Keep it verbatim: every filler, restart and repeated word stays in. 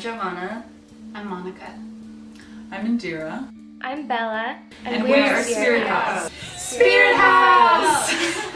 Giovanna. I'm Monica. I'm Indira. I'm Bella. And, and we are Spirit House. Spirit House!